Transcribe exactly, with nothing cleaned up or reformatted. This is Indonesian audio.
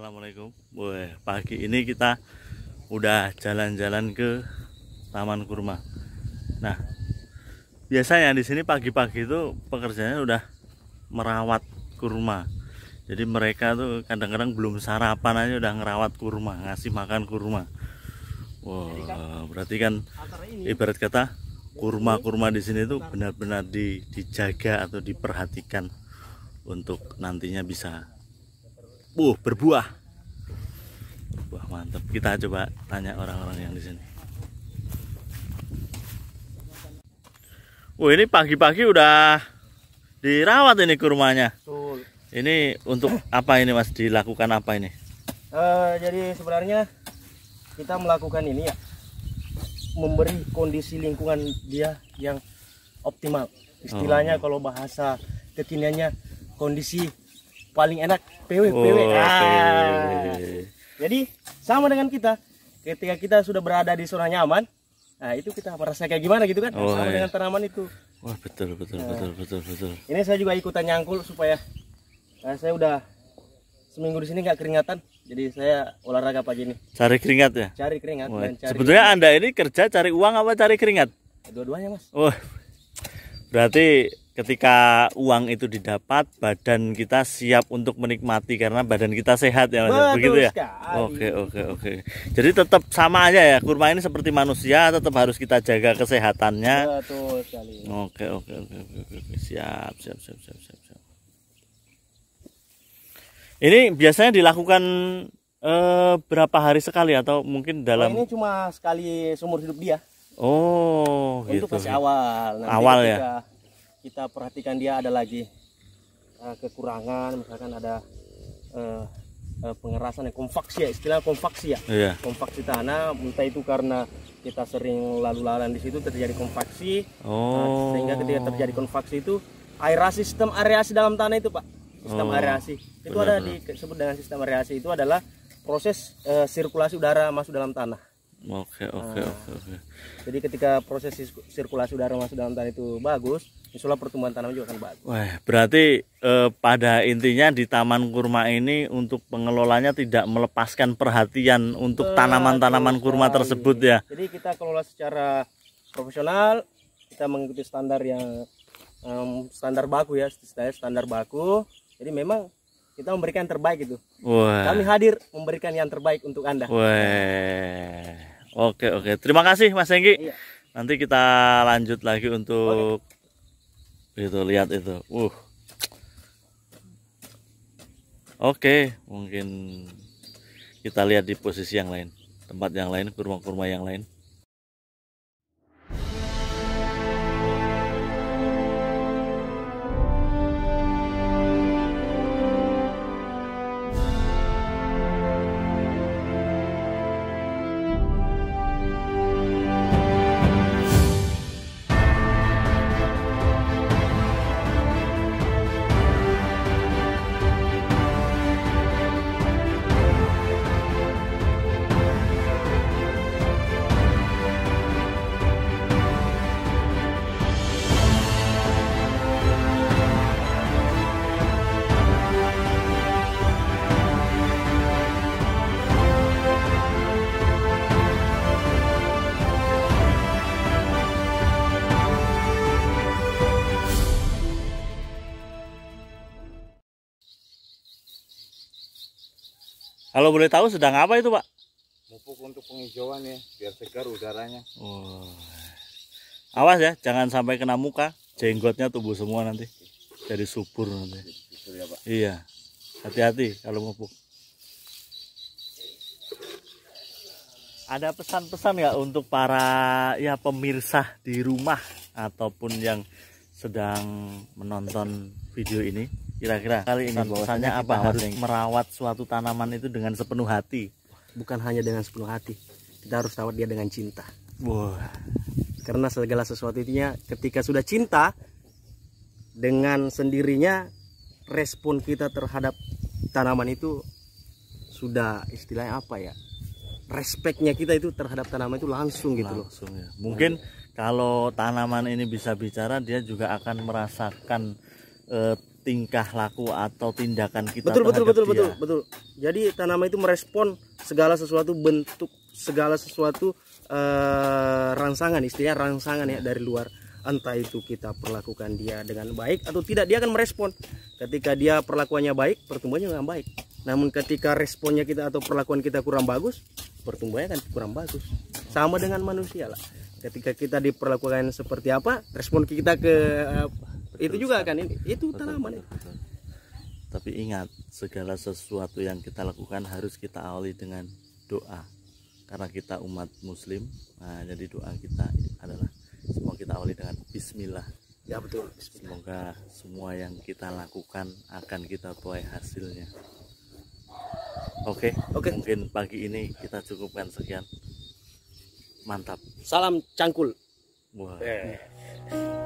Assalamualaikum. Wah, pagi ini kita udah jalan-jalan ke Taman Kurma. Nah, biasanya di sini pagi-pagi itu pekerjaannya udah merawat kurma. Jadi mereka tuh kadang-kadang belum sarapan aja udah ngerawat kurma, ngasih makan kurma. Wah, berarti kan ibarat kata kurma-kurma di sini tuh benar-benar di, dijaga atau diperhatikan untuk nantinya bisa Uh, berbuah. Wah, mantap. Kita coba tanya orang-orang yang di sini. Oh, ini pagi-pagi udah dirawat ini kurmanya. Betul. Ini untuk apa ini, Mas? Dilakukan apa ini? Uh, jadi sebenarnya kita melakukan ini ya, memberi kondisi lingkungan dia yang optimal. Istilahnya oh. Kalau bahasa kekiniannya kondisi paling enak P W, P W. Oh, ah. Jadi sama dengan kita, ketika kita sudah berada di zona nyaman, nah itu kita merasa kayak gimana gitu kan? Oh, sama iya. dengan tanaman itu. Wah, betul betul nah, betul betul betul. Ini saya juga ikutan nyangkul supaya nah, saya udah seminggu di sini nggak keringatan, jadi saya olahraga pagi ini. Cari keringat ya? Cari keringat. Oh, dan cari sebetulnya keringat. Anda ini kerja cari uang apa cari keringat? Dua-duanya, Mas. Oh, berarti ketika uang itu didapat, badan kita siap untuk menikmati karena badan kita sehat ya, Mas. Betul Begitu ya? sekali. Oke, oke, oke. Jadi tetap sama aja ya, kurma ini seperti manusia, tetap harus kita jaga kesehatannya. Betul sekali. Oke, oke, oke, oke, oke. Siap, siap, siap, siap, siap, siap. Ini biasanya dilakukan eh, berapa hari sekali atau mungkin dalam? Oh, ini cuma sekali seumur hidup dia. Oh, untuk gitu. masih awal. Nanti awal ya. Kita perhatikan dia ada lagi uh, kekurangan, misalkan ada uh, uh, pengerasan yang konvaksi ya, istilah konvaksi ya. Iya. Konvaksi tanah, entah itu karena kita sering lalu-lalang di situ terjadi konvaksi. Oh. Uh, sehingga ketika terjadi konvaksi itu aerasi, sistem aerasi dalam tanah itu, Pak. Sistem oh, aerasi. Itu benar, ada benar. disebut dengan sistem aerasi, itu adalah proses uh, sirkulasi udara masuk dalam tanah. Oke, oke, nah, oke, oke. Jadi ketika proses sirkulasi udara masuk dalam tanah itu bagus, insyaallah pertumbuhan tanaman juga akan bagus. Wah, berarti eh, pada intinya di Taman Kurma ini untuk pengelolanya tidak melepaskan perhatian untuk tanaman-tanaman kurma tersebut ya. Jadi kita kelola secara profesional, kita mengikuti standar yang um, standar baku ya, standar baku. Jadi memang kita memberikan yang terbaik itu. Wah. Kami hadir memberikan yang terbaik untuk Anda. Wah. Oke, oke. Terima kasih Mas Hengki. Iya. Nanti kita lanjut lagi untuk oke. Itu lihat itu. Uh. Oke, mungkin kita lihat di posisi yang lain, tempat yang lain, kurma-kurma yang lain. Kalau boleh tahu sedang apa itu, Pak? Pupuk untuk penghijauan ya, biar segar udaranya. Oh. Awas ya, jangan sampai kena muka, jenggotnya tumbuh semua nanti. Jadi subur nanti. Betul ya, Pak? Iya. Hati-hati kalau pupuk. Ada pesan-pesan nggak untuk para ya pemirsa di rumah ataupun yang sedang menonton video ini? Kira-kira kali ini pesannya apa? Harus merawat suatu tanaman itu dengan sepenuh hati. Bukan hanya dengan sepenuh hati, kita harus rawat dia dengan cinta. Wah. Karena segala sesuatu itunya ketika sudah cinta, dengan sendirinya respon kita terhadap tanaman itu sudah istilahnya apa ya? Respeknya kita itu terhadap tanaman itu langsung gitu loh. Langsung ya. Mungkin kalau tanaman ini bisa bicara, dia juga akan merasakan eh, tingkah laku atau tindakan kita betul betul terhadap betul dia. betul betul. Jadi tanaman itu merespon segala sesuatu bentuk, segala sesuatu eh, rangsangan, istilahnya rangsangan ya dari luar. Entah itu kita perlakukan dia dengan baik atau tidak, dia akan merespon. Ketika dia perlakuannya baik, pertumbuhannya akan baik. Namun ketika responnya kita atau perlakuan kita kurang bagus, pertumbuhannya akan kurang bagus. Sama dengan manusia lah. Ketika kita diperlakukan seperti apa, respon kita ke eh, itu juga kan ini itu tanaman. Betul, betul. Tapi ingat, segala sesuatu yang kita lakukan harus kita awali dengan doa, karena kita umat muslim. Nah, jadi doa kita adalah semua kita awali dengan bismillah. Ya betul. Semoga semua yang kita lakukan akan kita tuai hasilnya. Oke, Oke. mungkin pagi ini kita cukupkan sekian. Mantap. Salam cangkul. Wah. Eh.